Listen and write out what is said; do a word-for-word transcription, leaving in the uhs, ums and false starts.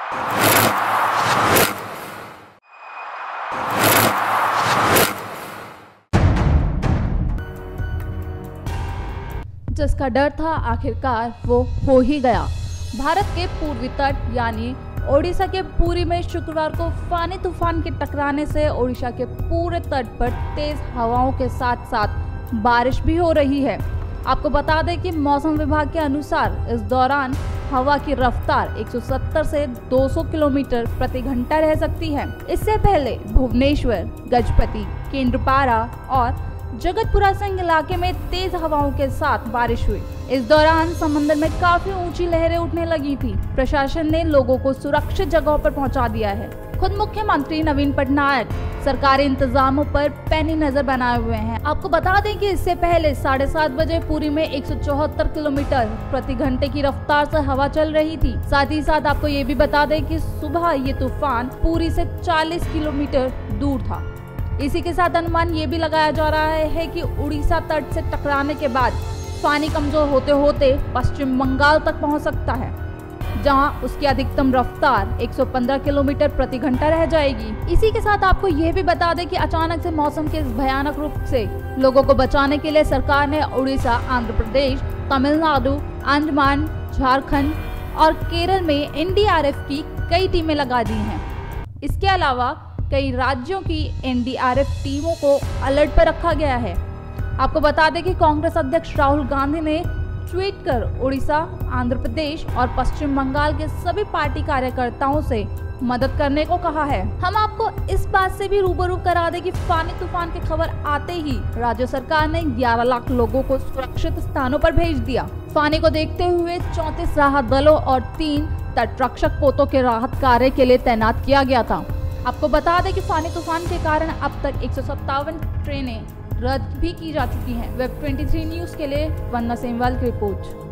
जिसका डर था आखिरकार वो हो ही गया। भारत के पूर्वी तट यानी ओडिशा के पुरी में शुक्रवार को फानी तूफान के टकराने से ओडिशा के पूरे तट पर तेज हवाओं के साथ साथ बारिश भी हो रही है। आपको बता दें कि मौसम विभाग के अनुसार इस दौरान हवा की रफ्तार एक सौ सत्तर से दो सौ किलोमीटर प्रति घंटा रह सकती है। इससे पहले भुवनेश्वर, गजपति, केंद्रपाड़ा और जगतपुरा संघ इलाके में तेज हवाओं के साथ बारिश हुई। इस दौरान समंदर में काफी ऊंची लहरें उठने लगी थी। प्रशासन ने लोगों को सुरक्षित जगहों पर पहुंचा दिया है। खुद मुख्यमंत्री नवीन पटनायक सरकारी इंतजामों पर पैनी नजर बनाए हुए हैं। आपको बता दें कि इससे पहले साढ़े सात बजे पुरी में एक सौ चौहत्तर किलोमीटर प्रति घंटे की रफ्तार से हवा चल रही थी। साथ ही साथ आपको ये भी बता दें कि सुबह ये तूफान पुरी से चालीस किलोमीटर दूर था। इसी के साथ अनुमान ये भी लगाया जा रहा है कि उड़ीसा तट से टकराने के बाद फानी कमजोर होते होते पश्चिम बंगाल तक पहुंच सकता है, जहां उसकी अधिकतम रफ्तार एक सौ पंद्रह किलोमीटर प्रति घंटा रह जाएगी। इसी के साथ आपको ये भी बता दें कि अचानक से मौसम के इस भयानक रूप से लोगों को बचाने के लिए सरकार ने उड़ीसा, आंध्र प्रदेश, तमिलनाडु, अंडमान, झारखंड और केरल में एन डी आर एफ की कई टीमें लगा दी हैं। इसके अलावा कई राज्यों की एन डी आर एफ टीमों को अलर्ट पर रखा गया है। आपको बता दें कि कांग्रेस अध्यक्ष राहुल गांधी ने ट्वीट कर उड़ीसा, आंध्र प्रदेश और पश्चिम बंगाल के सभी पार्टी कार्यकर्ताओं से मदद करने को कहा है। हम आपको इस बात से भी रूबरू करा दें कि फानी तूफान की खबर आते ही राज्य सरकार ने ग्यारह लाख लोगों को सुरक्षित स्थानों पर भेज दिया। फानी को देखते हुए चौंतीस राहत दलों और तीन तटरक्षक पोतों के राहत कार्य के लिए तैनात किया गया था। आपको बता दें कि फानी तूफान के कारण अब तक एक सौ सत्तावन ट्रेनें रद्द भी की जा चुकी हैं। वेब तेईस न्यूज के लिए वंदना सेमवाल की रिपोर्ट।